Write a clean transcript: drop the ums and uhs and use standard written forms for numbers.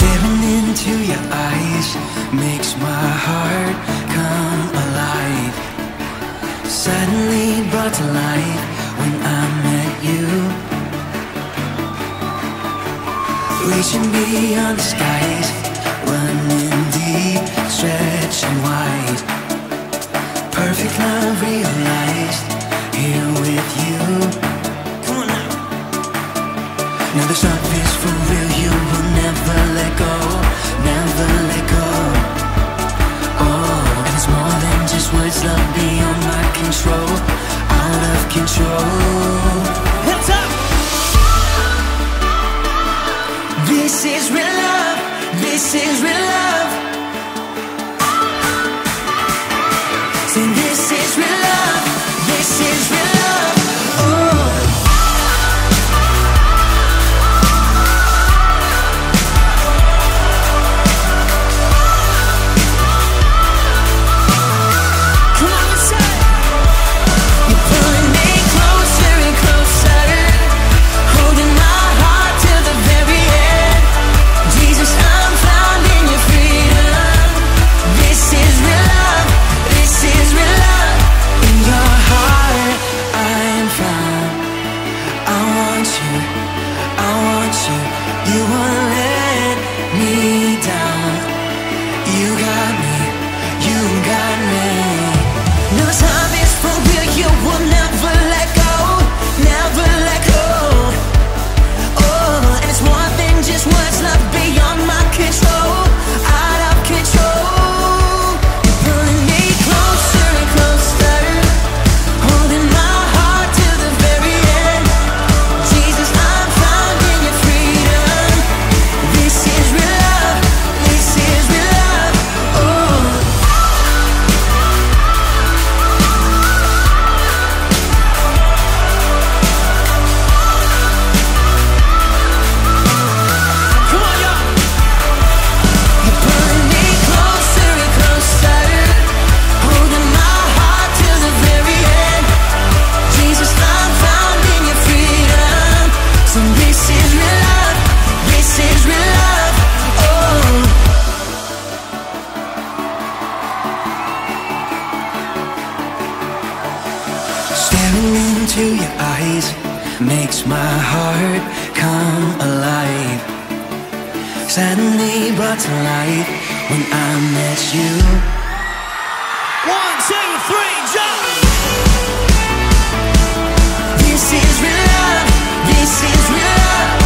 Staring into your eyes makes my heart come alive. Suddenly brought to life when I met you. Reaching beyond the skies, running deep, stretching wide. Perfect love realized here with you. Come on now. Now this love is for real, you will never let go, never let go. Oh, and it's more than just words, love beyond my control, out of control. Hands up! This is real love, this is real love. Say this is real love, this is real love. Oh. Into your eyes makes my heart come alive. Suddenly brought to life when I met you. 1, 2, 3, jump! This is real love, this is real love.